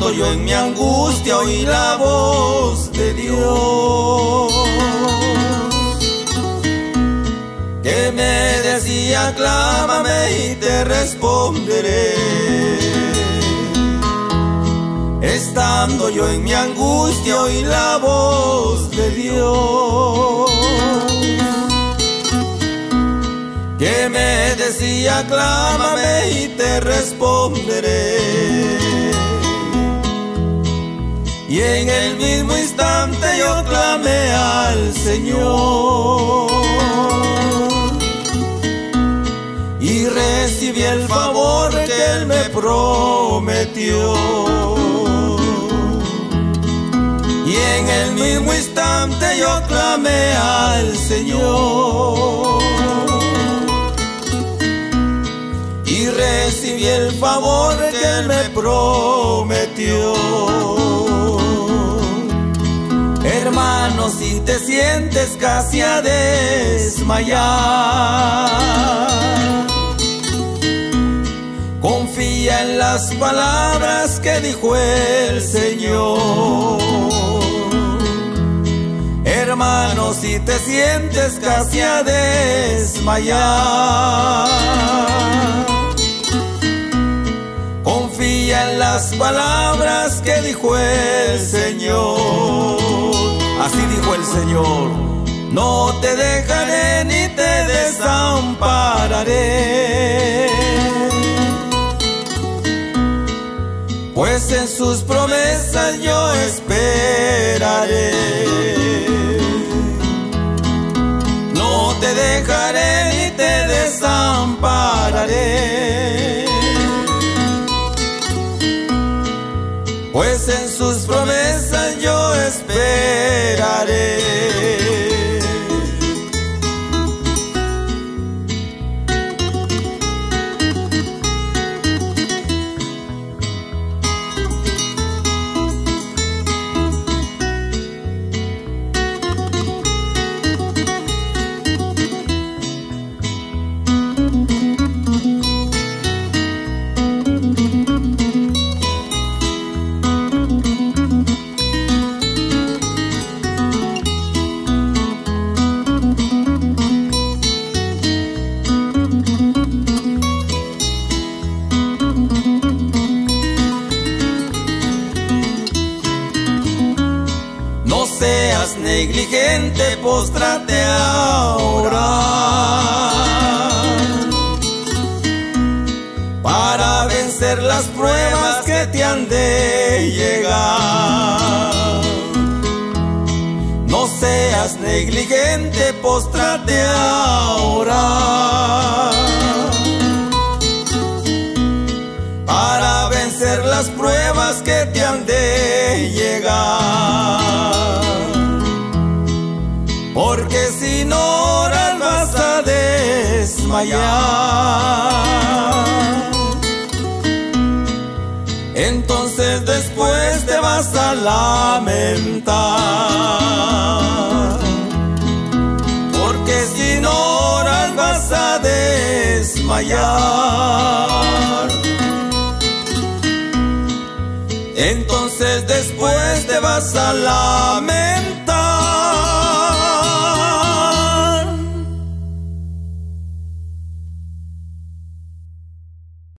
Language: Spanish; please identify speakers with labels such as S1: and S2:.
S1: Estando yo en mi angustia oí la voz de Dios, que me decía: clámame y te responderé. Estando yo en mi angustia oí la voz de Dios, que me decía: clámame y te responderé. Y en el mismo instante yo clamé al Señor y recibí el favor que Él me prometió. Y en el mismo instante yo clamé al Señor y recibí el favor que Él me prometió. Hermano, si te sientes casi a desmayar, confía en las palabras que dijo el Señor. Hermano, si te sientes casi a desmayar, confía en las palabras que dijo el Señor. Así dijo el Señor: no te dejaré ni te desampararé, pues en sus promesas yo esperaré. No te dejaré ni te desampararé, pues en sus promesas yo esperaré. No seas negligente, póstrate a orar para vencer las pruebas que te han de llegar. No seas negligente, póstrate a orar para vencer las pruebas que te han de llegar. Porque si no oras vas a desmayar, entonces después te vas a lamentar. Porque si no oras vas a desmayar, entonces después te vas a lamentar.